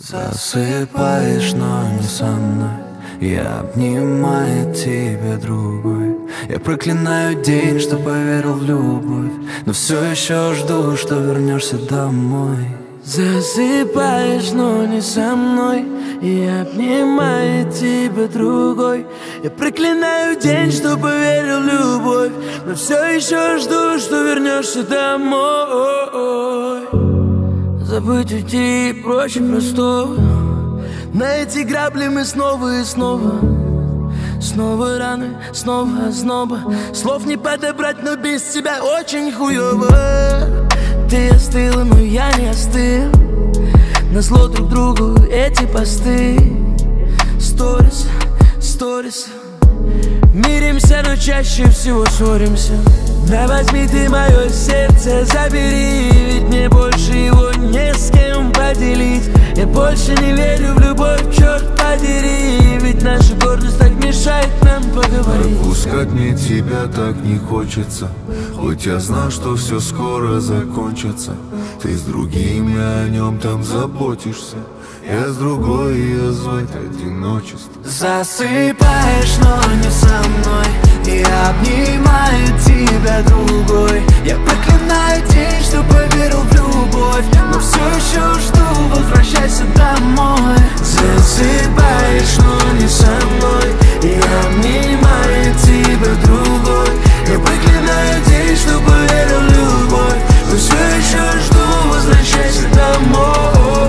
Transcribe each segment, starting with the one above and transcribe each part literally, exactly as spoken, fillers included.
Засыпаешь, но не со мной. Я обнимаю тебя другой. Я проклинаю день, что поверил в любовь, но все еще жду, что вернешься домой. Засыпаешь, но не со мной. Я обнимаю тебя другой. Я проклинаю день, что поверил в любовь, но все еще жду, что вернешься домой. Забыть, уйти проще простого. На эти грабли мы снова и снова. Снова раны, снова озноба. Слов не подобрать, но без тебя очень хуёво. Ты остыла, но я не остыл. Назло друг другу эти посты. Сторис, сторис. Миримся, но чаще всего ссоримся. Да возьми ты мое сердце, забери, ведь мне больше его не с кем поделить. Я больше не верю в любовь, черт подери, ведь наша гордость так мешает нам поговорить. Отпускать мне тебя так не хочется, хоть я знал, что все скоро закончится. Ты с другим, и о нем там заботишься. Я с другой, ее звать одиночество. Засыпаешь, но не со мной. Я обнимаю тебя другой. Я проклинаю день, что поверил в любовь, но все еще жду, возвращайся домой. Засыпаешь, но не со мной. Я обнимаю тебя другой. Я проклинаю день, что поверил в любовь, но все еще жду, возвращайся домой.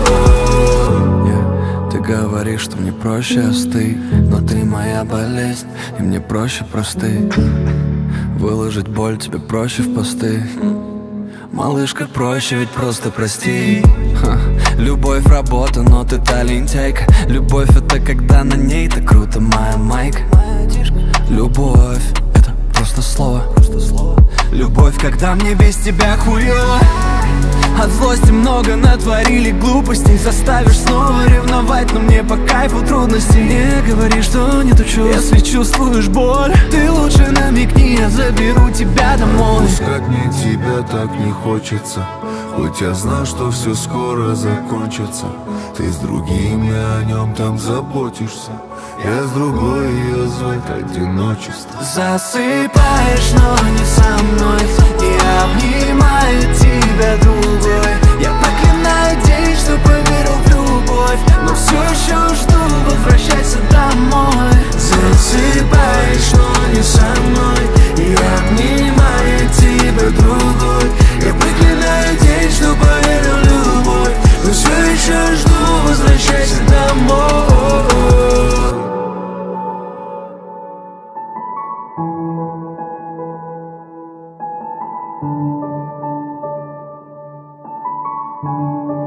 Ты говоришь, что мне проще остыть, но ты моя болезнь, и мне проще простыть. Выложить боль тебе проще в посты. Малышка, проще ведь просто прости. Ха. Любовь работа, но ты та лентяйка. Любовь это когда на ней так круто, моя майка. Любовь это просто слово. Любовь, когда мне без тебя хуёво. От злости много натворили глупостей. Заставишь снова ревновать, но мне по кайфу трудности. Не говори, что нету чувств, если чувствуешь боль. Ты лучше намекни, я заберу тебя домой. Отпускать мне тебя так не хочется, хоть я знал, что все скоро закончится. Ты с другим, и о нем там заботишься. Я с другой, ее звать одиночество. Засыпаешь, но не со мной. Я обнимаю тебя другой. Я проклинаю день, что поверил в любовь, но все еще жду, возвращайся домой. Засыпаешь, но не со мной. Я обнимаю тебя другой. Я проклинаю день, что поверил в любовь, но все еще жду, возвращайся домой. Thank you.